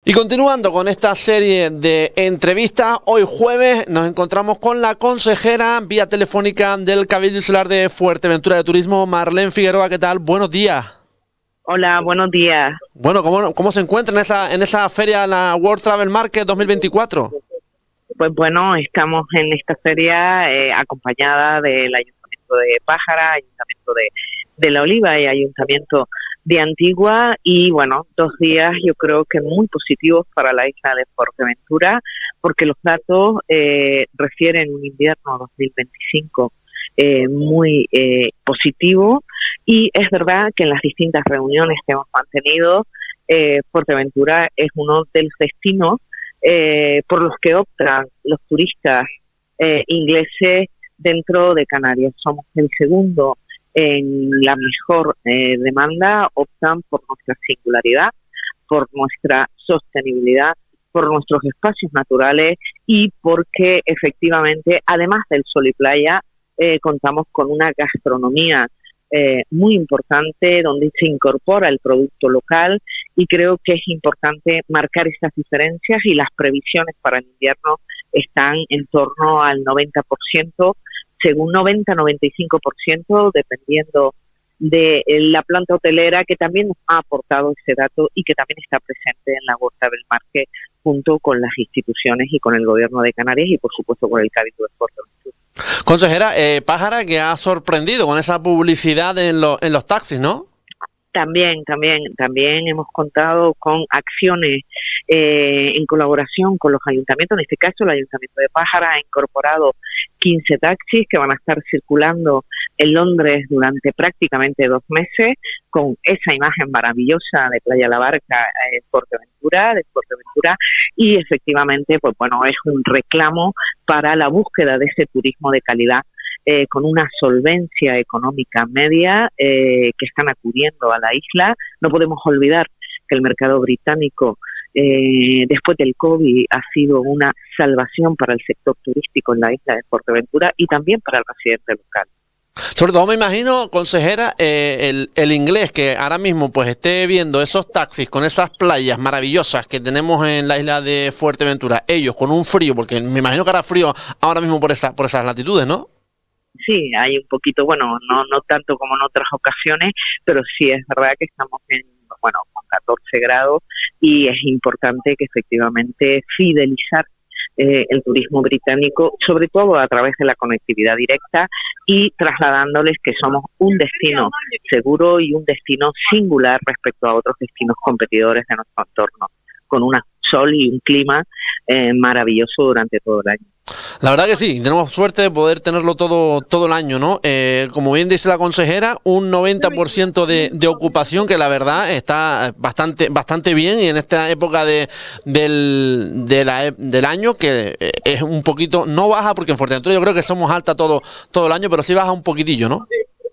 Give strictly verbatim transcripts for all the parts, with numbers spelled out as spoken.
Y continuando con esta serie de entrevistas, hoy jueves nos encontramos con la consejera vía telefónica del Cabildo Insular de Fuerteventura de Turismo, Marlene Figueroa. ¿Qué tal? Buenos días. Hola, buenos días. Bueno, ¿cómo, cómo se encuentra en esa, en esa feria, la World Travel Market dos mil veinticuatro? Pues bueno, estamos en esta feria eh, acompañada del Ayuntamiento de Pájara, Ayuntamiento de, de La Oliva y Ayuntamiento de Antigua, y bueno, dos días yo creo que muy positivos para la isla de Fuerteventura, porque los datos eh, refieren un invierno dos mil veinticinco eh, muy eh, positivo, y es verdad que en las distintas reuniones que hemos mantenido, eh, Fuerteventura es uno de los destinos eh, por los que optan los turistas eh, ingleses dentro de Canarias. Somos el segundo en la mejor eh, demanda, optan por nuestra singularidad, por nuestra sostenibilidad, por nuestros espacios naturales y porque efectivamente, además del sol y playa, eh, contamos con una gastronomía eh, muy importante donde se incorpora el producto local, y creo que es importante marcar esas diferencias, y las previsiones para el invierno están en torno al noventa por ciento, según noventa a noventa y cinco por ciento, dependiendo de la planta hotelera, que también nos ha aportado ese dato y que también está presente en la World Travel Market junto con las instituciones y con el Gobierno de Canarias y por supuesto con el Cabildo de Fuerteventura. Consejera, eh, Pájara, que ha sorprendido con esa publicidad en, lo, en los taxis, ¿no? También, también, también hemos contado con acciones eh, en colaboración con los ayuntamientos. En este caso, el Ayuntamiento de Pájara ha incorporado quince taxis que van a estar circulando en Londres durante prácticamente dos meses, con esa imagen maravillosa de Playa La Barca, eh, Fuerteventura, de Fuerteventura, y efectivamente, pues bueno, es un reclamo para la búsqueda de ese turismo de calidad, Eh, con una solvencia económica media, eh, que están acudiendo a la isla. No podemos olvidar que el mercado británico, eh, después del COVID, ha sido una salvación para el sector turístico en la isla de Fuerteventura y también para el residente local. Sobre todo me imagino, consejera, eh, el, el inglés que ahora mismo pues esté viendo esos taxis con esas playas maravillosas que tenemos en la isla de Fuerteventura, ellos con un frío, porque me imagino que hará frío ahora mismo por, esa, por esas latitudes, ¿no? Sí, hay un poquito, bueno, no no tanto como en otras ocasiones, pero sí es verdad que estamos en, bueno, con catorce grados, y es importante que efectivamente fidelizar eh, el turismo británico, sobre todo a través de la conectividad directa, y trasladándoles que somos un destino seguro y un destino singular respecto a otros destinos competidores de nuestro entorno, con un sol y un clima eh, maravilloso durante todo el año. La verdad que sí, tenemos suerte de poder tenerlo todo todo el año, ¿no? Eh, como bien dice la consejera, un noventa por ciento de, de ocupación, que la verdad está bastante bastante bien, y en esta época de del, de la, del año, que es un poquito, no baja, porque en Fuerteventura yo creo que somos alta todo, todo el año, pero sí baja un poquitillo, ¿no?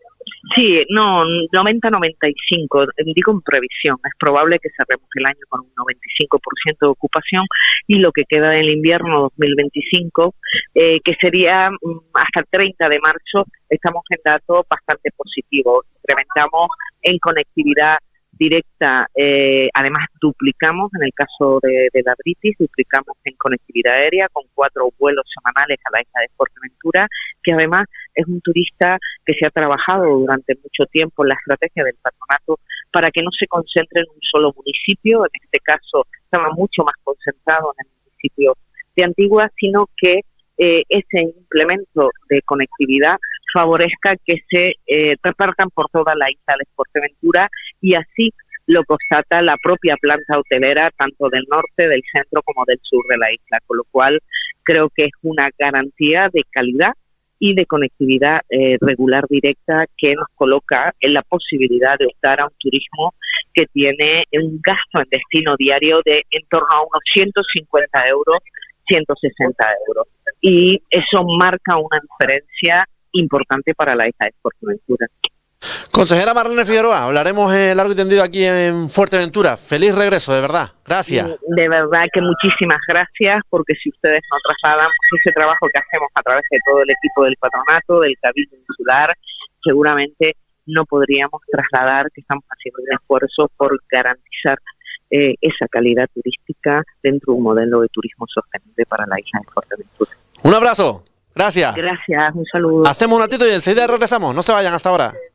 Sí, no, noventa a noventa y cinco, digo en previsión. Es probable que cerremos el año con un noventa y cinco por ciento de ocupación, y lo que queda del invierno dos mil veinticinco, eh, que sería hasta el treinta de marzo, estamos en datos bastante positivos. Incrementamos en conectividad directa, eh, además duplicamos, en el caso de, de la British, duplicamos en conectividad aérea con cuatro vuelos semanales a la isla de Fuerteventura, que además es un turista que se ha trabajado durante mucho tiempo en la estrategia del patronato para que no se concentre en un solo municipio. En este caso estaba mucho más concentrado en el municipio de Antigua, sino que eh, ese implemento de conectividad favorezca que se eh, repartan por toda la isla de Fuerteventura, y así lo constata la propia planta hotelera, tanto del norte, del centro como del sur de la isla, con lo cual creo que es una garantía de calidad y de conectividad eh, regular directa, que nos coloca en la posibilidad de optar a un turismo que tiene un gasto en destino diario de en torno a unos ciento cincuenta euros, ciento sesenta euros. Y eso marca una diferencia importante para la isla de Fuerteventura. Consejera Marlene Figueroa, hablaremos eh, largo y tendido aquí en Fuerteventura. Feliz regreso, de verdad. Gracias. De verdad que muchísimas gracias, porque si ustedes no trasladan ese trabajo que hacemos a través de todo el equipo del patronato, del Cabildo Insular, seguramente no podríamos trasladar que estamos haciendo un esfuerzo por garantizar eh, esa calidad turística dentro de un modelo de turismo sostenible para la isla de Fuerteventura. Un abrazo, gracias. Gracias, un saludo. Hacemos un ratito y enseguida regresamos, no se vayan hasta ahora.